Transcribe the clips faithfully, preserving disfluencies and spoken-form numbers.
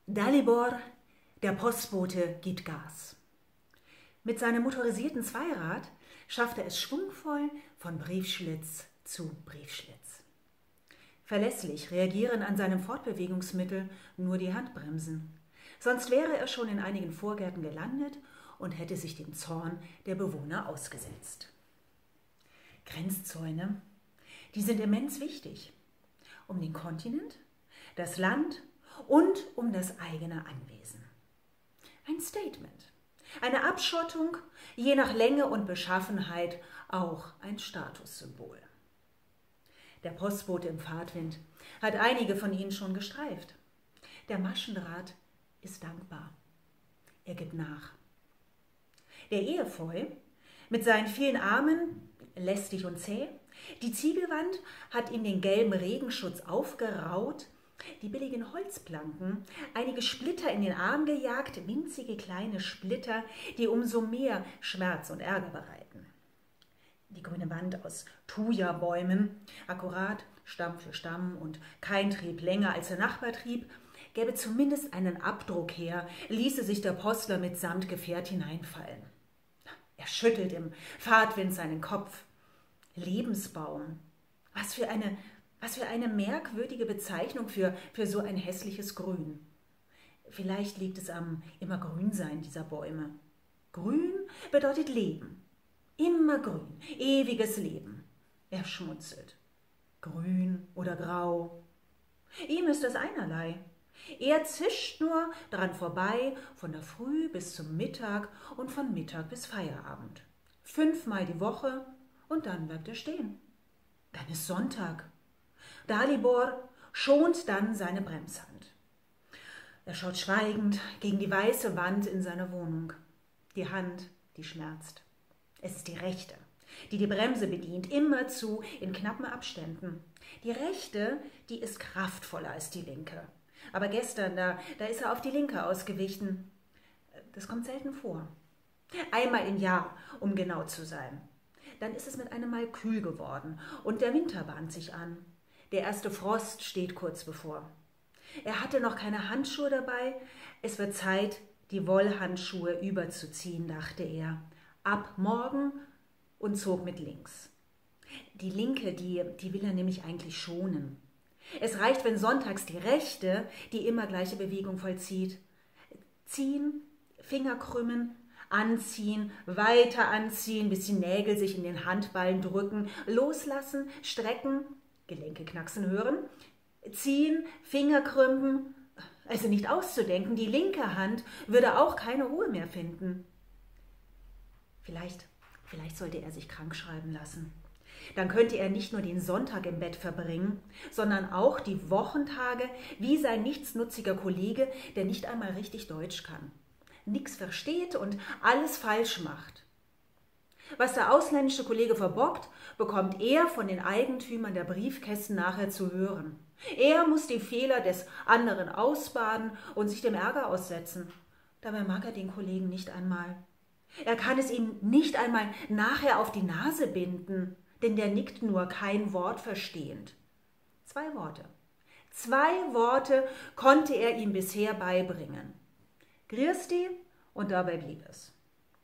Dalibor, der Postbote, gibt Gas. Mit seinem motorisierten Zweirad schafft er es schwungvoll von Briefschlitz zu Briefschlitz. Verlässlich reagieren an seinem Fortbewegungsmittel nur die Handbremsen. Sonst wäre er schon in einigen Vorgärten gelandet und hätte sich dem Zorn der Bewohner ausgesetzt. Grenzzäune, die sind immens wichtig. Um den Kontinent, das Land und um das eigene Anwesen. Ein Statement, eine Abschottung, je nach Länge und Beschaffenheit auch ein Statussymbol. Der Postbote im Fahrtwind hat einige von ihnen schon gestreift. Der Maschendraht ist dankbar. Er gibt nach. Der Efeu mit seinen vielen Armen, lästig und zäh, die Ziegelwand hat ihm den gelben Regenschutz aufgeraut, die billigen Holzplanken, einige Splitter in den Arm gejagt, winzige kleine Splitter, die umso mehr Schmerz und Ärger bereiten. Die grüne Wand aus Thuja-Bäumen, akkurat Stamm für Stamm und kein Trieb länger als der Nachbartrieb, gäbe zumindest einen Abdruck her, ließe sich der Postler mitsamt Gefährt hineinfallen. Er schüttelt im Fahrtwind seinen Kopf. Lebensbaum, was für eine, was für eine merkwürdige Bezeichnung für, für so ein hässliches Grün. Vielleicht liegt es am Immergrünsein dieser Bäume. Grün bedeutet Leben, immer grün, ewiges Leben. Er schmunzelt. Grün oder grau. Ihm ist das einerlei. Er zischt nur dran vorbei, von der Früh bis zum Mittag und von Mittag bis Feierabend. Fünfmal die Woche und dann bleibt er stehen. Dann ist Sonntag. Dalibor schont dann seine Bremshand. Er schaut schweigend gegen die weiße Wand in seiner Wohnung. Die Hand, die schmerzt. Es ist die rechte, die die Bremse bedient, immerzu in knappen Abständen. Die rechte, die ist kraftvoller als die linke. Aber gestern, da, da ist er auf die linke ausgewichen. Das kommt selten vor. Einmal im Jahr, um genau zu sein. Dann ist es mit einem Mal kühl geworden und der Winter bahnt sich an. Der erste Frost steht kurz bevor. Er hatte noch keine Handschuhe dabei. Es wird Zeit, die Wollhandschuhe überzuziehen, dachte er. Ab morgen und zog mit links. Die linke, die, die will er nämlich eigentlich schonen. Es reicht, wenn sonntags die rechte die immer gleiche Bewegung vollzieht. Ziehen, Finger krümmen, anziehen, weiter anziehen, bis die Nägel sich in den Handballen drücken, loslassen, strecken, Gelenke knacksen hören, ziehen, Finger krümmen, also nicht auszudenken, die linke Hand würde auch keine Ruhe mehr finden. Vielleicht, vielleicht sollte er sich krank schreiben lassen. Dann könnte er nicht nur den Sonntag im Bett verbringen, sondern auch die Wochentage wie sein nichtsnutziger Kollege, der nicht einmal richtig Deutsch kann, nichts versteht und alles falsch macht. Was der ausländische Kollege verbockt, bekommt er von den Eigentümern der Briefkästen nachher zu hören. Er muss die Fehler des anderen ausbaden und sich dem Ärger aussetzen. Dabei mag er den Kollegen nicht einmal. Er kann es ihm nicht einmal nachher auf die Nase binden, denn der nickt nur, kein Wort verstehend. Zwei Worte. Zwei Worte konnte er ihm bisher beibringen. Grüß und dabei blieb es.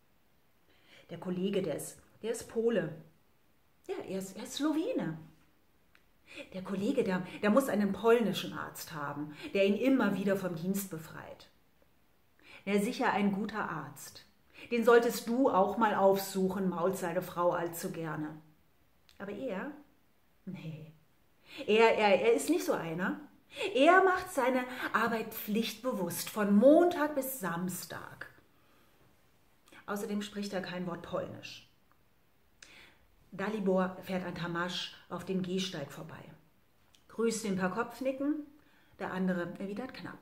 Der Kollege, der ist, der ist Pole. Ja, er ist, er ist Slowene. Der Kollege, der, der muss einen polnischen Arzt haben, der ihn immer wieder vom Dienst befreit. Er ist sicher ein guter Arzt. Den solltest du auch mal aufsuchen, mault seine Frau allzu gerne. Aber er? Nee. Er, er, er ist nicht so einer. Er macht seine Arbeit pflichtbewusst, von Montag bis Samstag. Außerdem spricht er kein Wort Polnisch. Dalibor fährt an Tamasch auf dem Gehsteig vorbei. Grüßt den per Kopfnicken, der andere erwidert knapp.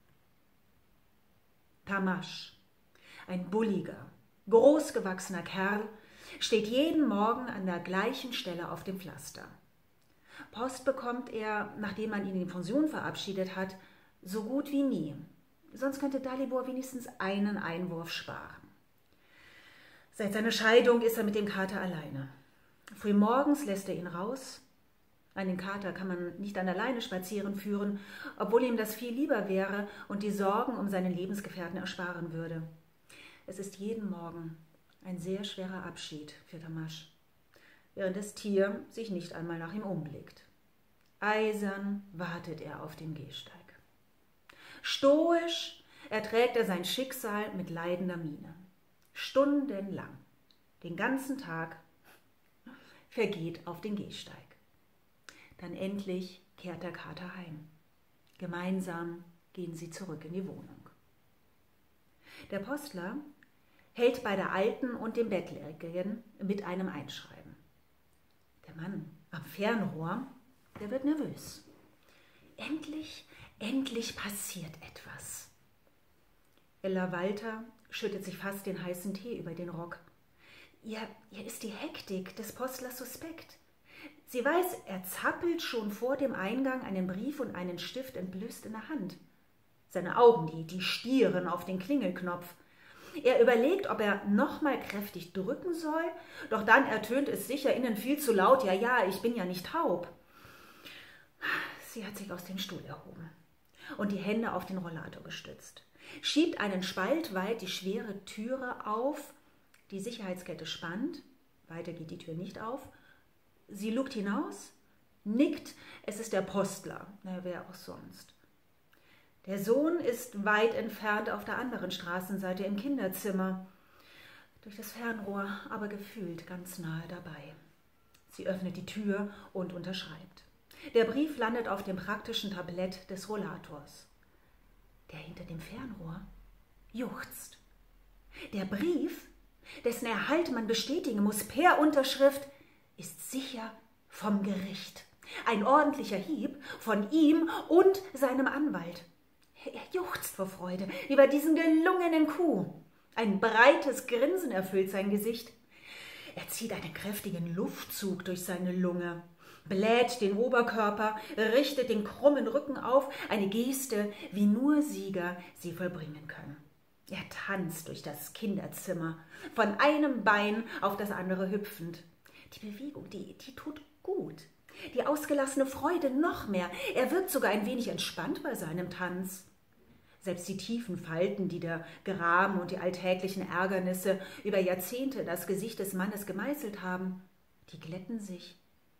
Tamasch, ein bulliger, großgewachsener Kerl, steht jeden Morgen an der gleichen Stelle auf dem Pflaster. Post bekommt er, nachdem man ihn in die Pension verabschiedet hat, so gut wie nie. Sonst könnte Dalibor wenigstens einen Einwurf sparen. Seit seiner Scheidung ist er mit dem Kater alleine. Frühmorgens lässt er ihn raus, Einen Kater kann man nicht an der Leine spazieren führen, obwohl ihm das viel lieber wäre und die Sorgen um seinen Lebensgefährten ersparen würde. Es ist jeden Morgen ein sehr schwerer Abschied für Tamasch, während das Tier sich nicht einmal nach ihm umblickt. Eisern wartet er auf dem Gehsteig. Stoisch erträgt er sein Schicksal mit leidender Miene. Stundenlang, den ganzen Tag, vergeht auf den Gehsteig. Dann endlich kehrt der Kater heim. Gemeinsam gehen sie zurück in die Wohnung. Der Postler hält bei der Alten und dem Bettlägerigen mit einem Einschreiben. Der Mann am Fernrohr, der wird nervös. Endlich, endlich passiert etwas. Ella Walter schüttet sich fast den heißen Tee über den Rock. Ihr, ihr ist die Hektik des Postlers suspekt. Sie weiß, er zappelt schon vor dem Eingang einen Brief und einen Stift entblößt in der Hand. Seine Augen, die, die stieren auf den Klingelknopf. Er überlegt, ob er nochmal kräftig drücken soll, doch dann ertönt es sicher innen viel zu laut. Ja, ja, ich bin ja nicht taub. Sie hat sich aus dem Stuhl erhoben und die Hände auf den Rollator gestützt, schiebt einen Spalt weit die schwere Türe auf, die Sicherheitskette spannt, weiter geht die Tür nicht auf. Sie lugt hinaus, nickt, es ist der Postler, na, wer auch sonst. Der Sohn ist weit entfernt auf der anderen Straßenseite im Kinderzimmer, durch das Fernrohr aber gefühlt ganz nahe dabei. Sie öffnet die Tür und unterschreibt. Der Brief landet auf dem praktischen Tablett des Rollators. Der hinter dem Fernrohr juchzt. Der Brief, dessen Erhalt man bestätigen muss per Unterschrift, ist sicher vom Gericht. Ein ordentlicher Hieb von ihm und seinem Anwalt. Er juchzt vor Freude über diesen gelungenen Coup. Ein breites Grinsen erfüllt sein Gesicht. Er zieht einen kräftigen Luftzug durch seine Lunge, bläht den Oberkörper, richtet den krummen Rücken auf, eine Geste, wie nur Sieger sie vollbringen können. Er tanzt durch das Kinderzimmer, von einem Bein auf das andere hüpfend. Die Bewegung, die, die tut gut. Die ausgelassene Freude noch mehr. Er wirkt sogar ein wenig entspannt bei seinem Tanz. Selbst die tiefen Falten, die der Gram und die alltäglichen Ärgernisse über Jahrzehnte in das Gesicht des Mannes gemeißelt haben, die glätten sich.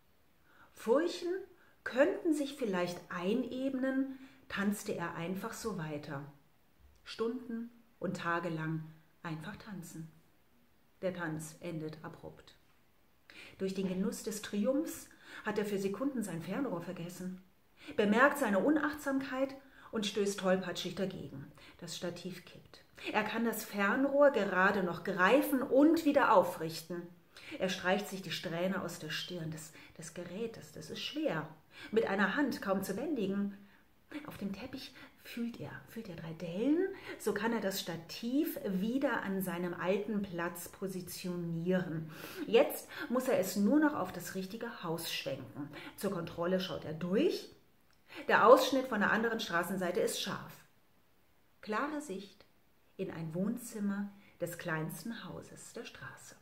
Furchen könnten sich vielleicht einebnen, tanzte er einfach so weiter. Stunden und Tage lang einfach tanzen. Der Tanz endet abrupt. Durch den Genuss des Triumphs hat er für Sekunden sein Fernrohr vergessen, bemerkt seine Unachtsamkeit und stößt tollpatschig dagegen. Das Stativ kippt. Er kann das Fernrohr gerade noch greifen und wieder aufrichten. Er streicht sich die Strähne aus der Stirn. Das, das Gerät, das, das ist schwer, mit einer Hand kaum zu bändigen. Auf dem Teppich fühlt er, fühlt er drei Dellen, so kann er das Stativ wieder an seinem alten Platz positionieren. Jetzt muss er es nur noch auf das richtige Haus schwenken. Zur Kontrolle schaut er durch. Der Ausschnitt von der anderen Straßenseite ist scharf. Klare Sicht in ein Wohnzimmer des kleinsten Hauses der Straße.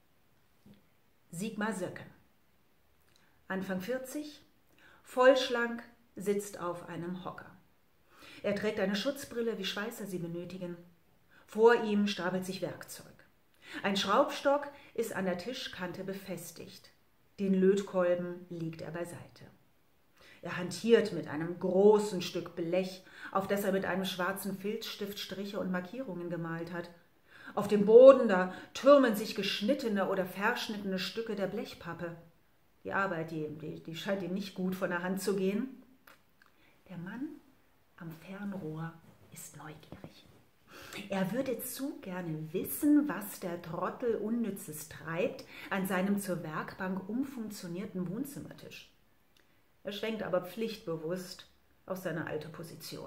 Sigmar Söcken, Anfang vierzig, vollschlank, sitzt auf einem Hocker. Er trägt eine Schutzbrille, wie Schweißer sie benötigen. Vor ihm stapelt sich Werkzeug. Ein Schraubstock ist an der Tischkante befestigt. Den Lötkolben legt er beiseite. Er hantiert mit einem großen Stück Blech, auf das er mit einem schwarzen Filzstift Striche und Markierungen gemalt hat. Auf dem Boden, da türmen sich geschnittene oder verschnittene Stücke der Blechpappe. Die Arbeit, die, die, die scheint ihm nicht gut von der Hand zu gehen. Der Mann am Fernrohr ist neugierig. Er würde zu gerne wissen, was der Trottel Unnützes treibt an seinem zur Werkbank umfunktionierten Wohnzimmertisch. Er schwenkt aber pflichtbewusst auf seine alte Position.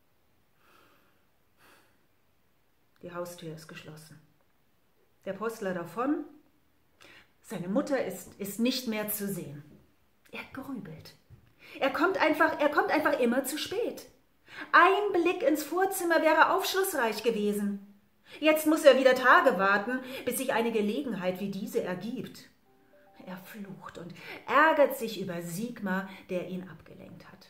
Die Haustür ist geschlossen. Der Postler davon, seine Mutter ist, ist nicht mehr zu sehen. Er grübelt. Er kommt einfach, er kommt einfach immer zu spät. Ein Blick ins Vorzimmer wäre aufschlussreich gewesen. Jetzt muss er wieder Tage warten, bis sich eine Gelegenheit wie diese ergibt. Er flucht und ärgert sich über Sigmar, der ihn abgelenkt hat.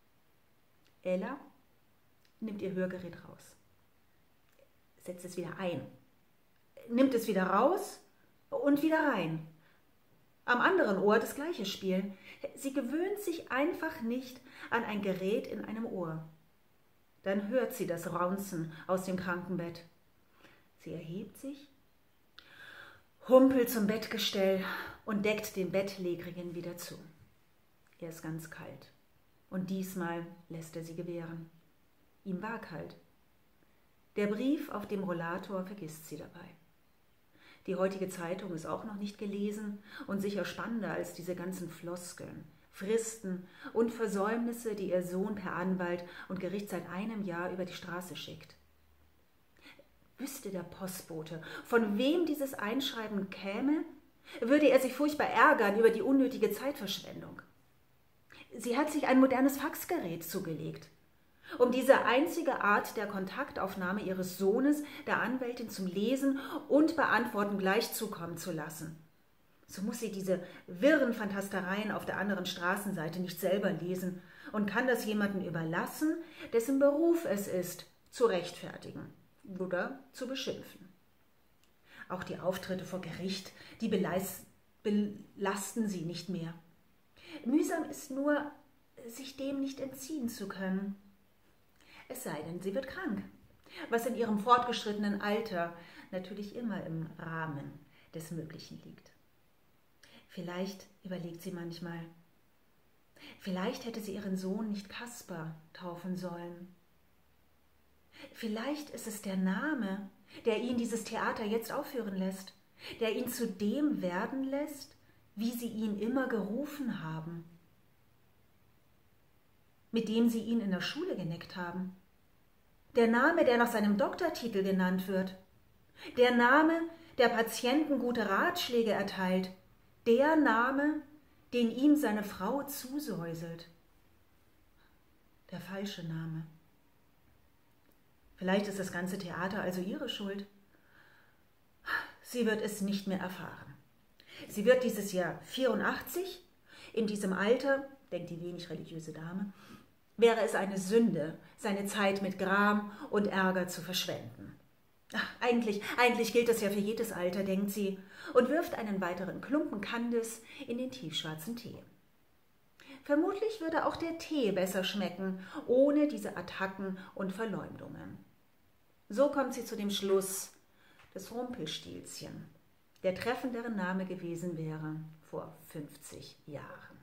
Ella nimmt ihr Hörgerät raus, setzt es wieder ein, nimmt es wieder raus und wieder rein. Am anderen Ohr das gleiche Spiel. Sie gewöhnt sich einfach nicht an ein Gerät in einem Ohr. Dann hört sie das Raunzen aus dem Krankenbett. Sie erhebt sich, humpelt zum Bettgestell und deckt den Bettlägerigen wieder zu. Er ist ganz kalt und diesmal lässt er sie gewähren. Ihm war kalt. Der Brief auf dem Rollator vergisst sie dabei. Die heutige Zeitung ist auch noch nicht gelesen und sicher spannender als diese ganzen Floskeln, Fristen und Versäumnisse, die ihr Sohn per Anwalt und Gericht seit einem Jahr über die Straße schickt. Wüsste der Postbote, von wem dieses Einschreiben käme, würde er sich furchtbar ärgern über die unnötige Zeitverschwendung. Sie hat sich ein modernes Faxgerät zugelegt, um diese einzige Art der Kontaktaufnahme ihres Sohnes der Anwältin zum Lesen und Beantworten gleich zukommen zu lassen. So muss sie diese wirren Fantastereien auf der anderen Straßenseite nicht selber lesen und kann das jemandem überlassen, dessen Beruf es ist, zu rechtfertigen oder zu beschimpfen. Auch die Auftritte vor Gericht, die belasten sie nicht mehr. Mühsam ist nur, sich dem nicht entziehen zu können. Es sei denn, sie wird krank, was in ihrem fortgeschrittenen Alter natürlich immer im Rahmen des Möglichen liegt. Vielleicht überlegt sie manchmal, vielleicht hätte sie ihren Sohn nicht Kaspar taufen sollen. Vielleicht ist es der Name, der ihn dieses Theater jetzt aufführen lässt, der ihn zu dem werden lässt, wie sie ihn immer gerufen haben, mit dem sie ihn in der Schule geneckt haben. Der Name, der nach seinem Doktortitel genannt wird. Der Name, der Patienten gute Ratschläge erteilt. Der Name, den ihm seine Frau zusäuselt. Der falsche Name. Vielleicht ist das ganze Theater also ihre Schuld. Sie wird es nicht mehr erfahren. Sie wird dieses Jahr vierundachtzig. In diesem Alter, denkt die wenig religiöse Dame, wäre es eine Sünde, seine Zeit mit Gram und Ärger zu verschwenden. Ach, eigentlich, eigentlich gilt das ja für jedes Alter, denkt sie, und wirft einen weiteren Klumpen Kandis in den tiefschwarzen Tee. Vermutlich würde auch der Tee besser schmecken, ohne diese Attacken und Verleumdungen. So kommt sie zu dem Schluss, dass Rumpelstilzchen der treffendere Name gewesen wäre vor fünfzig Jahren.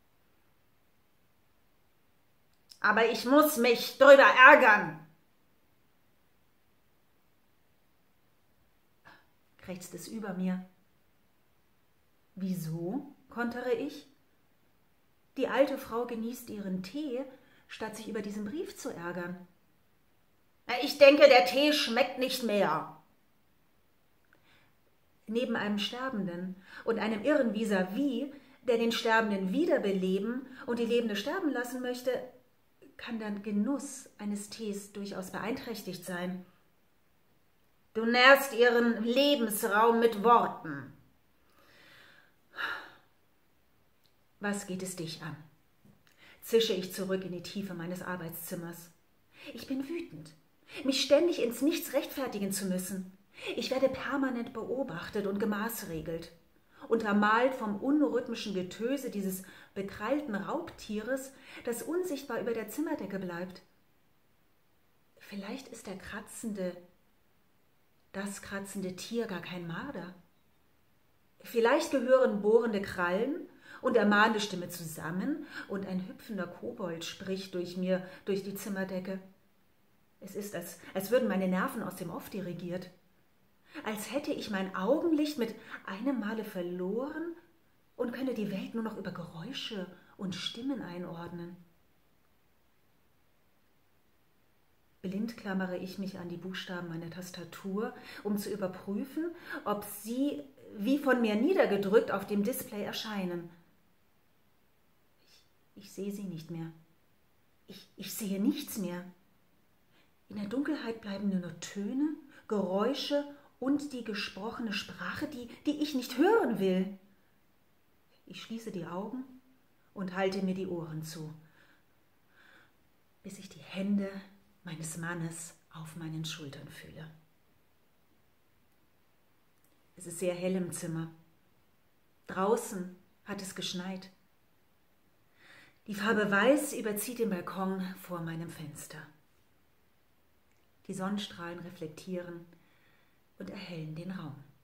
Aber ich muss mich drüber ärgern, krächzt es über mir. Wieso, kontere ich? Die alte Frau genießt ihren Tee, statt sich über diesen Brief zu ärgern. Ich denke, der Tee schmeckt nicht mehr. Neben einem Sterbenden und einem irren Vis-à-vis, der den Sterbenden wiederbeleben und die Lebende sterben lassen möchte, kann der Genuss eines Tees durchaus beeinträchtigt sein. Du nährst ihren Lebensraum mit Worten. Was geht es dich an? Zische ich zurück in die Tiefe meines Arbeitszimmers. Ich bin wütend, mich ständig ins Nichts rechtfertigen zu müssen. Ich werde permanent beobachtet und gemaßregelt, untermalt vom unrhythmischen Getöse dieses bekrallten Raubtieres, das unsichtbar über der Zimmerdecke bleibt. Vielleicht ist der kratzende, das kratzende Tier gar kein Marder. Vielleicht gehören bohrende Krallen und ermahnende Stimme zusammen und ein hüpfender Kobold spricht durch mir, durch die Zimmerdecke. Es ist, als, als würden meine Nerven aus dem Off dirigiert. Als hätte ich mein Augenlicht mit einem Male verloren und könne die Welt nur noch über Geräusche und Stimmen einordnen. Blind klammere ich mich an die Buchstaben meiner Tastatur, um zu überprüfen, ob sie wie von mir niedergedrückt auf dem Display erscheinen. Ich, ich sehe sie nicht mehr. Ich, ich sehe nichts mehr. In der Dunkelheit bleiben nur noch Töne, Geräusche und die gesprochene Sprache, die, die ich nicht hören will. Ich schließe die Augen und halte mir die Ohren zu, bis ich die Hände meines Mannes auf meinen Schultern fühle. Es ist sehr hell im Zimmer. Draußen hat es geschneit. Die Farbe Weiß überzieht den Balkon vor meinem Fenster. Die Sonnenstrahlen reflektieren und erhellen den Raum.